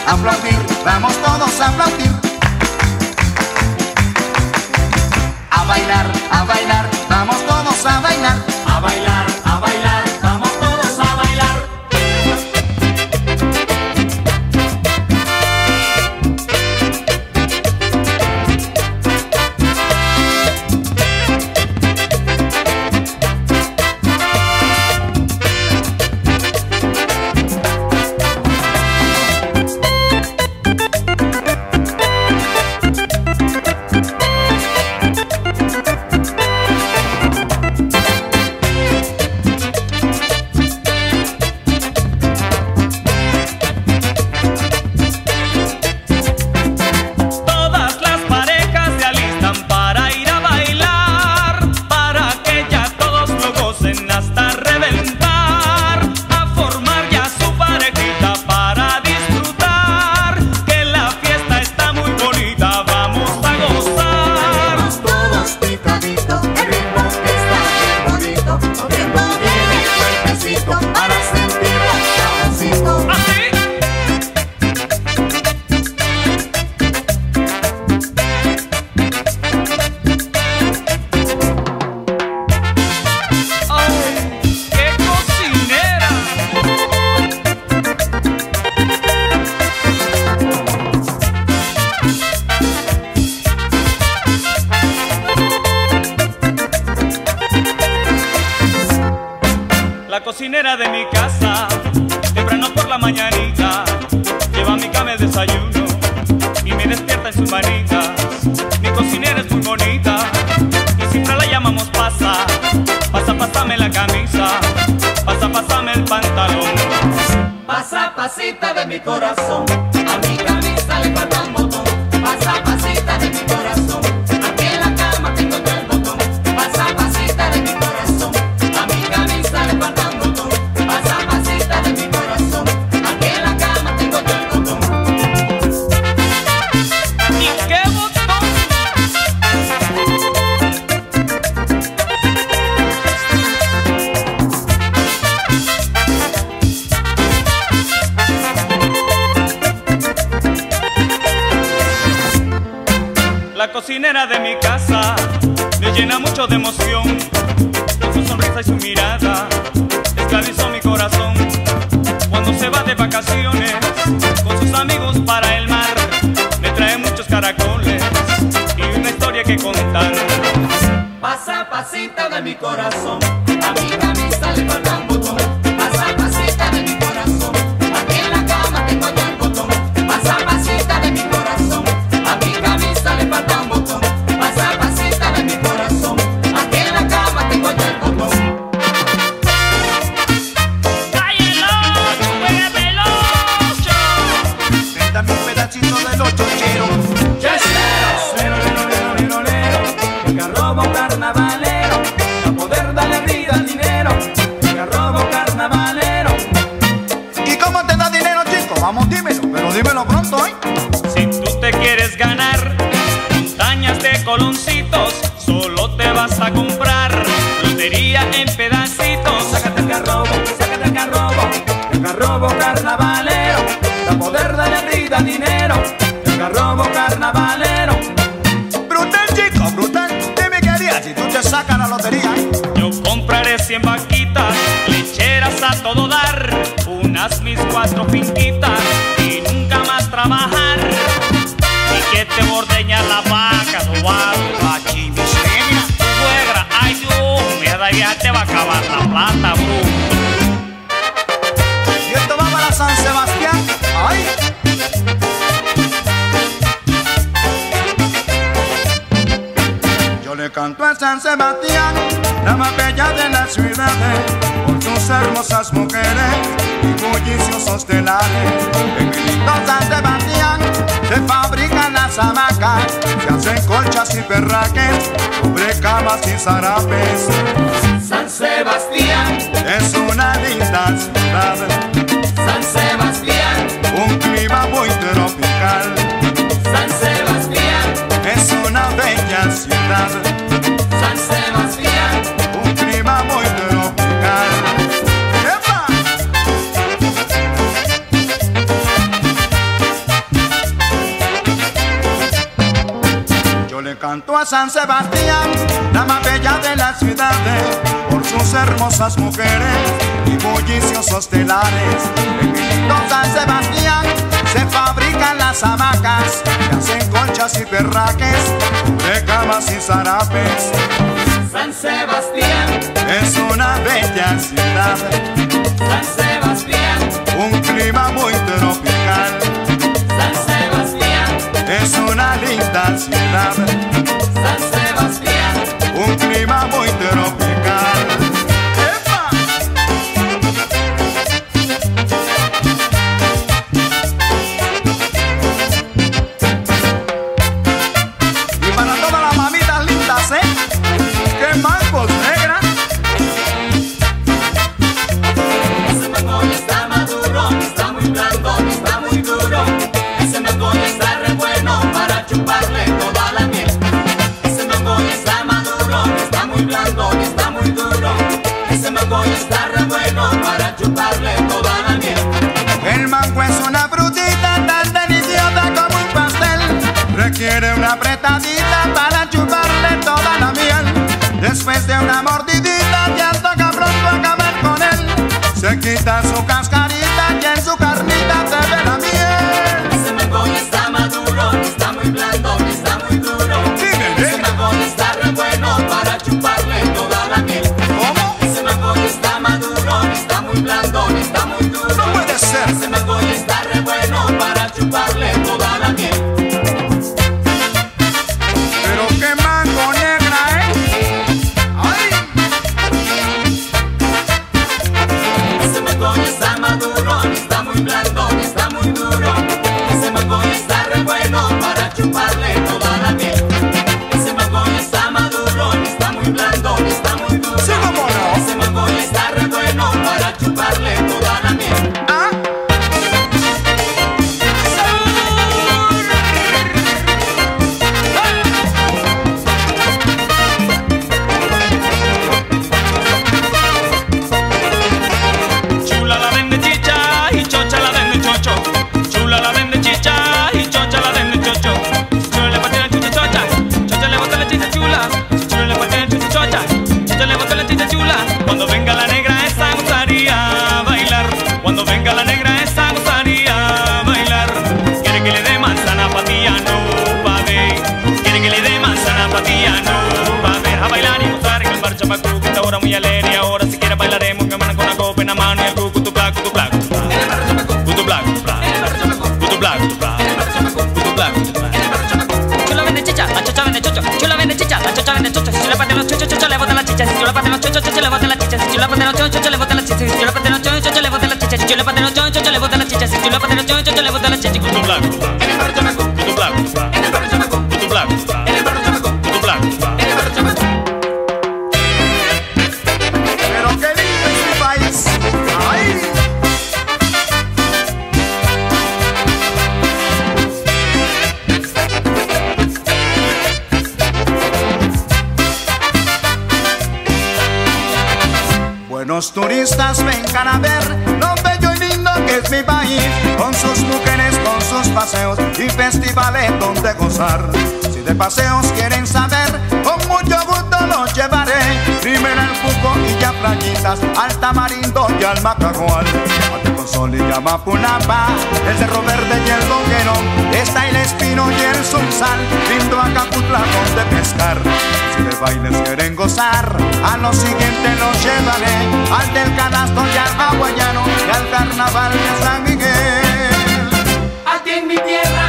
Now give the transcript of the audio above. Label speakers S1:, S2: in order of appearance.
S1: aplaudir, vamos todos a aplaudir. A bailar, vamos todos a bailar.
S2: A bailar, vamos todos a bailar.
S3: La cocinera de mi casa, temprano por la mañanita, lleva a mi cama el desayuno y me despierta en sus manitas. Mi cocinera es muy bonita y siempre la llamamos pasa. Pasa, pásame la camisa, pasa, pásame el pantalón.
S2: Pasa, pasita de mi corazón, a mi camisa le falta un botón. Pasa, pasita de mi corazón, aquí en la cama tengo yo el botón. Pasa, pasita de mi corazón, a mi camisa le falta un botón. Pasa, pasita de mi corazón, aquí en la cama tengo yo el botón.
S3: ¿Y qué botón? La cocinera de mi casa me llena mucho de emoción. Con su sonrisa y su mirada esclavizó mi corazón. Cuando se va de vacaciones con sus amigos para el mar, me trae muchos caracoles y una historia que contar.
S2: Pasa, pasita de mi corazón, a mi camisa le falta un botón. Pasa, pasita de mi corazón, aquí en la cama tengo yo el botón. Pasa, pasita de mi corazón, a mi camisa le falta un botón. Pasa, pasita de mi corazón, aquí en la cama tengo yo el botón.
S3: ¡Cállalo! ¡Juégame el ocho!
S1: Dame un pedacito del chochero.
S2: Lero, lero, lero, lero, el garrobo carnavalero, a poder darle vida al dinero. El garrobo carnavalero.
S1: ¿Y cómo te da dinero, chico? Vamos, dímelo, pero dímelo pronto, ¿eh?
S3: Si tú te quieres ganar montañas de coloncitos, solo te vas a comprar lotería en pedacitos.
S2: Sácate el garrobo carnavalero, a poder darle vida al dinero. El garrobo carnavalero.
S1: Brutal, chico, brutal. Dime qué harías si tú te sacas la lotería.
S3: Yo compraré 100 vaquitas, lecheras a todo dar, unas mis 4 finquitas y nunca más trabajar. Y que te ordeña la vaca, no va a chimiseña. Suegra, ay Dios, mierda, ya te va a acabar la plata, bruto.
S1: Y esto va para San Sebastián. ¡Ay! Yo le canto a San Sebastián, la más bella de las ciudades, por sus hermosas mujeres y bulliciosos telares. En mi lindo San Sebastián se fabrican las hamacas, se hacen colchas y perraques, sobre camas y zarapes.
S2: San Sebastián
S1: Es una linda ciudad,
S2: San Sebastián,
S1: un clima muy tropical.
S2: San Sebastián,
S1: Es una bella ciudad,
S2: San Sebastián,
S1: un clima muy tropical. ¡Epa! San Sebastián, la más bella de las ciudades, por sus hermosas mujeres y bulliciosos telares. En mi lindo San Sebastián se fabrican las hamacas, que hacen colchas y perraques, de camas y zarapes.
S2: San Sebastián
S1: es una bella ciudad,
S2: San Sebastián,
S1: un clima muy tropical.
S2: San Sebastián
S1: es una linda ciudad,
S2: San Sebastián,
S1: un clima muy tropical. ¡Epa! Y para todas las mamitas lindas, ¡qué mangos, negra!
S2: ese mango ya está maduro, está muy blando, está muy duro. Ese mango ya está re bueno para chuparle toda la miel. Ese mango ya está maduro, está muy blando, está muy duro. Ese mango ya está re bueno para chuparle toda la miel.
S1: El mango es una frutita tan deliciosa como un pastel. Requiere una apretadita para chuparle toda la miel. Después de una mordidita ya toca pronto acabar con él. Se quita su cascarita y en su carnita te ve la miel.
S2: Ese mango ya está maduro, está muy blando, está muy duro. Ese mango ya está re bueno para chuparle toda la miel.
S1: ¿Cómo?
S2: Ese mango ya está maduro, está muy blando, está muy duro.
S1: No puede ser.
S2: Ese mango ya está re bueno para chuparle toda la miel.
S1: Pero qué mango, negra, ¡ay!
S2: Ese mango ya está maduro, está muy blando, está muy duro. Ese mango ya está re bueno para chuparle toda la miel. Ese mango ya está maduro, está muy blando, está muy duro.
S1: Sí, cómo no.
S2: Ese mango ya está re bueno para chuparle toda la miel.
S1: ¿Ah?
S3: Chula la vende chicha y chocha la vende chocho. Chula la vende chicha y chocha la vende chocho. Chula le patea la chucha chocha, chocha le bota la chicha chula. Chula le patea la chucha chocha, chocha le bota la chicha chula. Cuando venga la negra esa gustaría bailar. Cuando venga la negra esa gustaría bailar. Quiere que le dé manzana patilla, no va a ver. Quiere que le dé manzana patilla, no va a ver. A bailar y gozar en el bar Chapacú, que esta hora muy alegre. Ahora si quiere bailaremos, que con la copa en la mano y el cucu tu plac, tu plac. Puto black, puto black, puto black.
S4: Chula vende chicha, la chocha vende chocho. Chula vende chicha, la chocha vende chocho. Si chula patea los chochos, chocho le bota la chicha. Si chula patea los chochos, chocho le bota la chicha. Si chula patea los chochos, chocho le bota la chicha. Si chula patea los chochos, chocho le bota la chicha. Si chula patea los chochos, chocho le bota la chicha. Si chula patea los chochos, chocho le bota la chicha.
S3: Puto black, puto black, puto black, puto black.
S1: Pero qué lindo es mi país. ¡Ay! Buenos turistas vengan a ver lo bello y lindo que es mi país, con sus mujeres, con sus paseos y festivales donde gozar. Si de paseos quieren saber, con mucho gusto los llevaré. Primero al Cuco y ya playitas, al Tamarindo y al Macajual. Sol y Yamapulapa, el Cerro Verde y el Boquerón, está el Espino y el Sunsal, lindo Acaputla donde pescar. Si de bailes quieren gozar, a lo siguiente los llevaré, al del Canasto y al Hawaiano y al Carnaval de San Miguel.
S2: Aquí en mi tierra